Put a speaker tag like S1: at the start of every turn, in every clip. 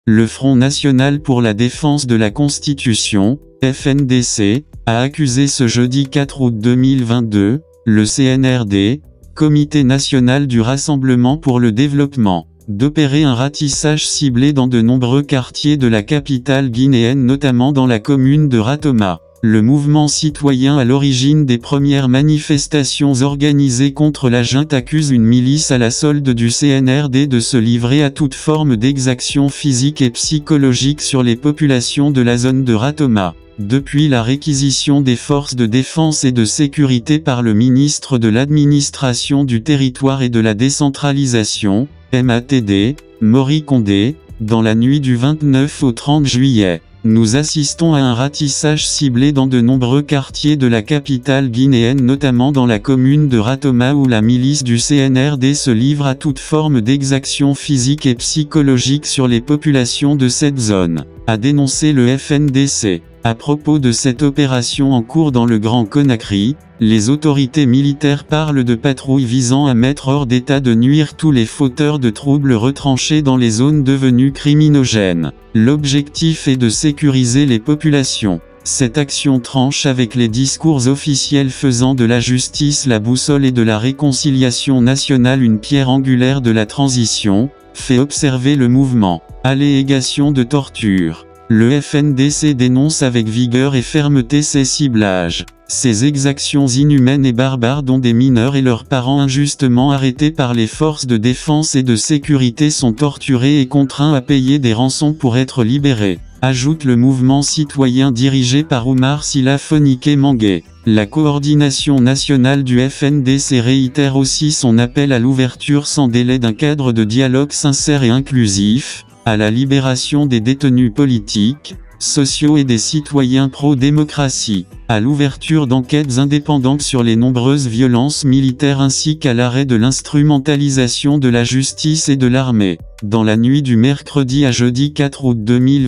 S1: Le Front National pour la Défense de la Constitution, FNDC, a accusé ce jeudi 4 août 2022, le CNRD, Comité National du Rassemblement pour le Développement, d'opérer un ratissage ciblé dans de nombreux quartiers de la capitale guinéenne, notamment dans la commune de Ratoma. Le mouvement citoyen à l'origine des premières manifestations organisées contre la junte accuse une milice à la solde du CNRD de se livrer à toute forme d'exaction physique et psychologique sur les populations de la zone de Ratoma. Depuis la réquisition des forces de défense et de sécurité par le ministre de l'Administration du Territoire et de la Décentralisation, MATD, Mori Condé, dans la nuit du 29 au 30 juillet. Nous assistons à un ratissage ciblé dans de nombreux quartiers de la capitale guinéenne, notamment dans la commune de Ratoma où la milice du CNRD se livre à toute forme d'exaction physique et psychologique sur les populations de cette zone, a dénoncé le FNDC. À propos de cette opération en cours dans le Grand Conakry, les autorités militaires parlent de patrouilles visant à mettre hors d'état de nuire tous les fauteurs de troubles retranchés dans les zones devenues criminogènes. L'objectif est de sécuriser les populations. Cette action tranche avec les discours officiels faisant de la justice la boussole et de la réconciliation nationale une pierre angulaire de la transition, fait observer le mouvement. Allégation de torture. Le FNDC dénonce avec vigueur et fermeté ces ciblages, ces exactions inhumaines et barbares dont des mineurs et leurs parents injustement arrêtés par les forces de défense et de sécurité sont torturés et contraints à payer des rançons pour être libérés, ajoute le mouvement citoyen dirigé par Oumar Silla Fonike Mangué. La coordination nationale du FNDC réitère aussi son appel à l'ouverture sans délai d'un cadre de dialogue sincère et inclusif, à la libération des détenus politiques, sociaux et des citoyens pro-démocratie, à l'ouverture d'enquêtes indépendantes sur les nombreuses violences militaires ainsi qu'à l'arrêt de l'instrumentalisation de la justice et de l'armée. Dans la nuit du mercredi à jeudi 4 août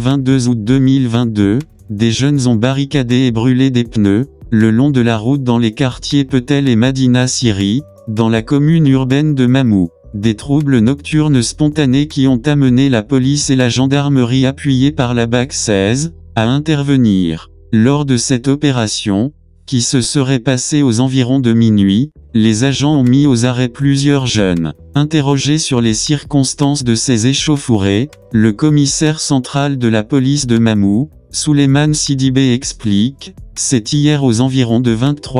S1: 2022, des jeunes ont barricadé et brûlé des pneus, le long de la route dans les quartiers Petel et Madina Siri, dans la commune urbaine de Mamou. Des troubles nocturnes spontanés qui ont amené la police et la gendarmerie appuyée par la BAC 16, à intervenir. Lors de cette opération, qui se serait passée aux environs de minuit, les agents ont mis aux arrêts plusieurs jeunes. Interrogé sur les circonstances de ces échauffourées, le commissaire central de la police de Mamou, Souleymane Sidibé explique, c'est hier aux environs de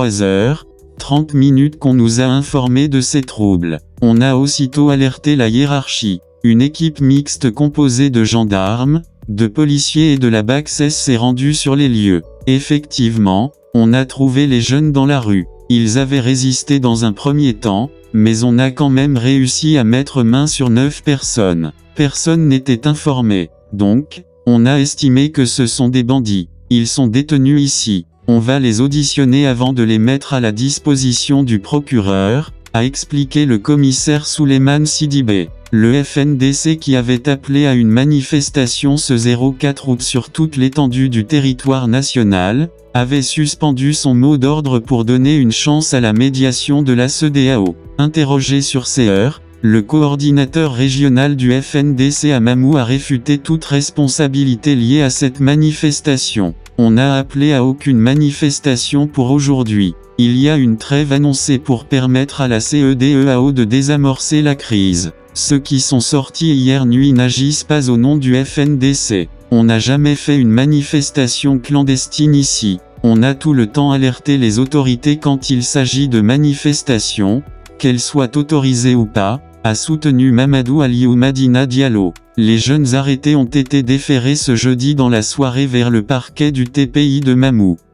S1: 23h30 qu'on nous a informé de ces troubles. On a aussitôt alerté la hiérarchie. Une équipe mixte composée de gendarmes, de policiers et de la BAC 16 s'est rendue sur les lieux. Effectivement, on a trouvé les jeunes dans la rue. Ils avaient résisté dans un premier temps, mais on a quand même réussi à mettre main sur 9 personnes. Personne n'était informé. Donc, on a estimé que ce sont des bandits. Ils sont détenus ici. On va les auditionner avant de les mettre à la disposition du procureur, a expliqué le commissaire Souleymane Sidibé. Le FNDC qui avait appelé à une manifestation ce 04 août sur toute l'étendue du territoire national, avait suspendu son mot d'ordre pour donner une chance à la médiation de la CEDEAO. Interrogé sur ces heures, le coordinateur régional du FNDC à Mamou a réfuté toute responsabilité liée à cette manifestation. On n'a appelé à aucune manifestation pour aujourd'hui. Il y a une trêve annoncée pour permettre à la CEDEAO de désamorcer la crise. Ceux qui sont sortis hier nuit n'agissent pas au nom du FNDC. On n'a jamais fait une manifestation clandestine ici. On a tout le temps alerté les autorités quand il s'agit de manifestations, qu'elles soient autorisées ou pas, a soutenu Mamadou Aliou Madina Diallo. Les jeunes arrêtés ont été déférés ce jeudi dans la soirée vers le parquet du TPI de Mamou.